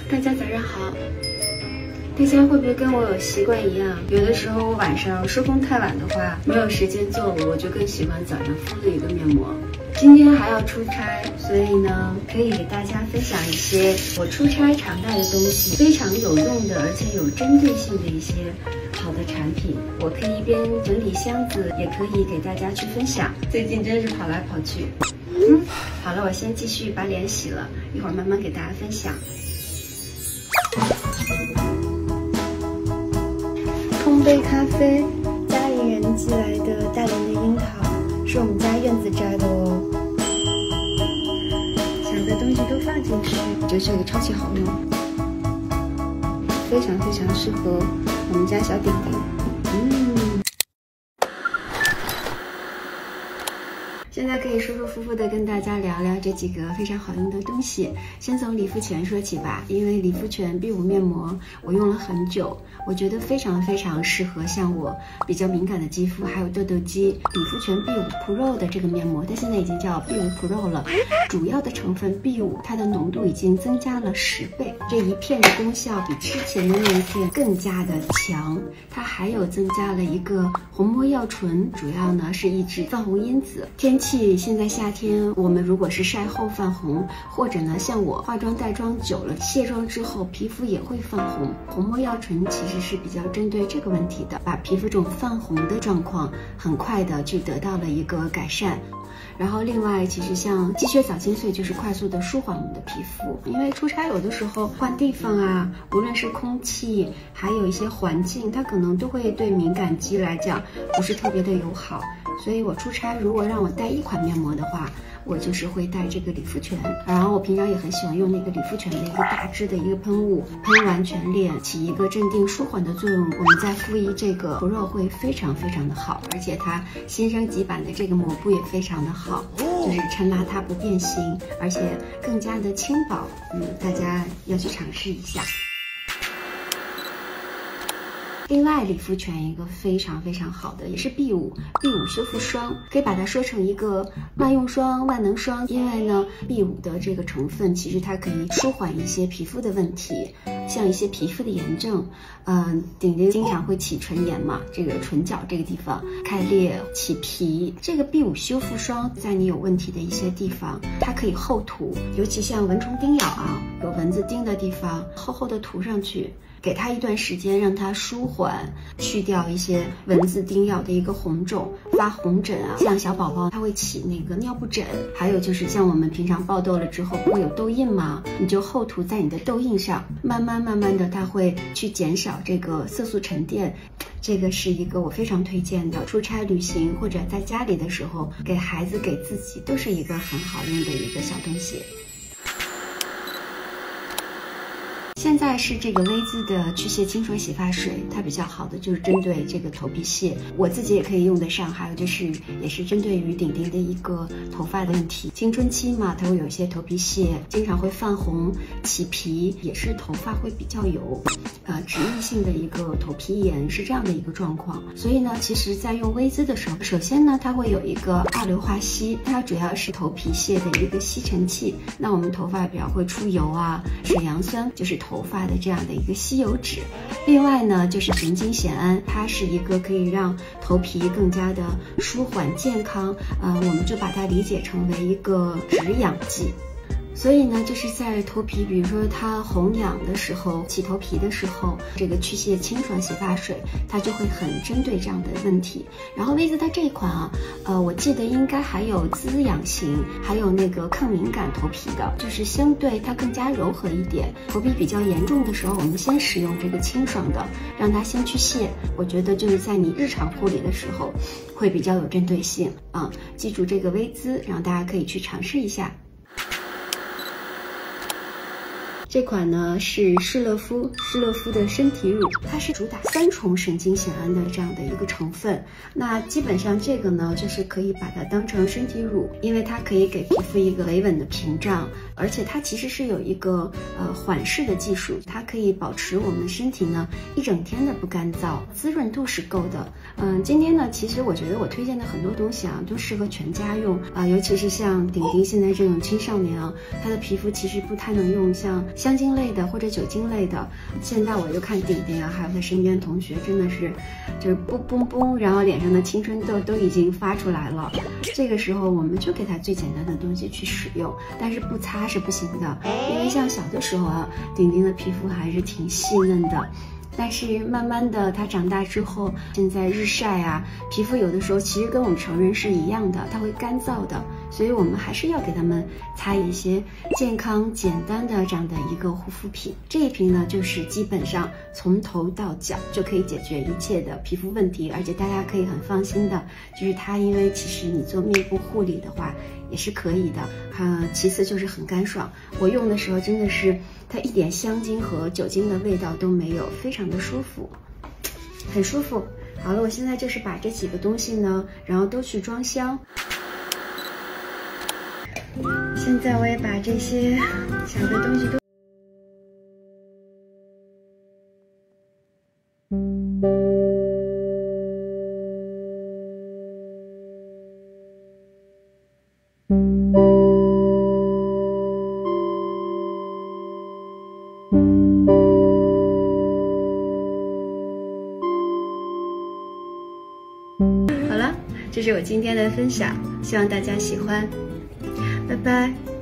大家早上好。大家会不会跟我有习惯一样？有的时候我晚上收工太晚的话，没有时间做，我就更喜欢早上敷了一个面膜。今天还要出差，所以呢，可以给大家分享一些我出差常带的东西，非常有用的，而且有针对性的一些好的产品。我可以一边整理箱子，也可以给大家去分享。最近真是跑来跑去。好了，我先继续把脸洗了，一会儿慢慢给大家分享。冲杯咖啡，家里人寄来的大连的樱桃，是我们家院子摘的哦。想的东西都放进去，我觉得这个超级好用，非常非常适合我们家小顶顶。现在可以舒舒服服的跟大家聊聊这几个非常好用的东西。先从理肤泉说起吧，因为理肤泉 B5 面膜我用了很久，我觉得非常非常适合像我比较敏感的肌肤，还有痘痘肌。理肤泉 B5 Pro 的这个面膜，它现在已经叫 B5 Pro 了，主要的成分 B5，它的浓度已经增加了10倍，这一片的功效比之前的那一片更加的强。它还有增加了一个虹膜药醇，主要呢是抑制泛红因子。天气现在夏天，我们如果是晒后泛红，或者呢像我化妆带妆久了，卸妆之后皮肤也会泛红，虹膜药醇其实是比较针对这个问题的，把皮肤这种泛红的状况很快的去得到了一个改善。然后另外，其实像积雪早金穗就是快速的舒缓我们的皮肤，因为出差有的时候换地方啊，无论是空气，还有一些环境，它可能都会对敏感肌来讲不是特别的友好。所以我出差如果让我带一款面膜的话，我就是会带这个理肤泉。然后我平常也很喜欢用那个理肤泉的一个大支的一个喷雾，喷完全脸起一个镇定舒缓的作用，我们再敷一这个 Pro 会非常非常的好，而且它新升级版的这个抹布也非常的好，就是抻拉它不变形，而且更加的轻薄，大家要去尝试一下。另外，理肤泉一个非常非常好的，也是 B5 修复霜，可以把它说成一个万用霜、万能霜。因为呢 ，B5 的这个成分其实它可以舒缓一些皮肤的问题，像一些皮肤的炎症，顶顶经常会起唇炎嘛，这个唇角这个地方开裂、起皮。这个 B5 修复霜在你有问题的一些地方，它可以厚涂，尤其像蚊虫叮咬啊，有蚊子叮的地方，厚厚的涂上去。给它一段时间，让它舒缓，去掉一些蚊子叮咬的一个红肿、发红疹啊。像小宝宝他会起那个尿布疹，还有就是像我们平常爆痘了之后不会有痘印吗？你就厚涂在你的痘印上，慢慢的它会去减少这个色素沉淀。这个是一个我非常推荐的，出差旅行或者在家里的时候，给孩子给自己都是一个很好用的一个小东西。现在是这个薇姿的去屑清爽洗发水，它比较好的就是针对这个头皮屑，我自己也可以用得上。还有就是也是针对于顶顶的一个头发的问题，青春期嘛，它会有一些头皮屑，经常会泛红、起皮，也是头发会比较有脂溢性的一个头皮炎，是这样的一个状况。所以呢，其实在用薇姿的时候，首先呢，它会有一个二硫化硒，它主要是头皮屑的一个吸尘器。那我们头发比较会出油啊，水杨酸就是头发的这样的一个吸油脂。另外呢，就是神经酰胺，它是一个可以让头皮更加的舒缓健康，我们就把它理解成为一个止痒剂。所以呢，就是在头皮，比如说它红痒的时候、起头皮的时候，这个去屑清爽洗发水它就会很针对这样的问题。然后薇姿它这一款啊，我记得应该还有滋养型，还有那个抗敏感头皮的，就是相对它更加柔和一点。头皮比较严重的时候，我们先使用这个清爽的，让它先去屑。我觉得就是在你日常护理的时候，会比较有针对性啊。记住这个薇姿，然后大家可以去尝试一下。这款呢是施乐肤的身体乳，它是主打3重神经酰胺的这样的一个成分。那基本上这个呢，就是可以把它当成身体乳，因为它可以给皮肤一个维稳的屏障，而且它其实是有一个缓释的技术，它可以保持我们身体呢一整天的不干燥，滋润度是够的。今天呢，其实我觉得我推荐的很多东西啊，都适合全家用啊，尤其是像顶顶现在这种青少年啊，他的皮肤其实不太能用像香精类的或者酒精类的。现在我就看顶顶啊，还有他身边同学，真的是就是嘣嘣嘣，然后脸上的青春痘都已经发出来了。这个时候我们就给他最简单的东西去使用，但是不擦是不行的，因为像小的时候啊，顶顶的皮肤还是挺细嫩的。但是慢慢的，他长大之后，现在日晒啊，皮肤有的时候其实跟我们成人是一样的，它会干燥的，所以我们还是要给他们擦一些健康简单的这样的一个护肤品。这一瓶呢，就是基本上从头到脚就可以解决一切的皮肤问题，而且大家可以很放心的，就是它，因为其实你做面部护理的话也是可以的。其次就是很干爽，我用的时候真的是它一点香精和酒精的味道都没有，非常的舒服，很舒服。好了，我现在就是把这几个东西呢，然后都去装箱。现在我也把这些小的东西都。好了，这是我今天的分享，希望大家喜欢，拜拜。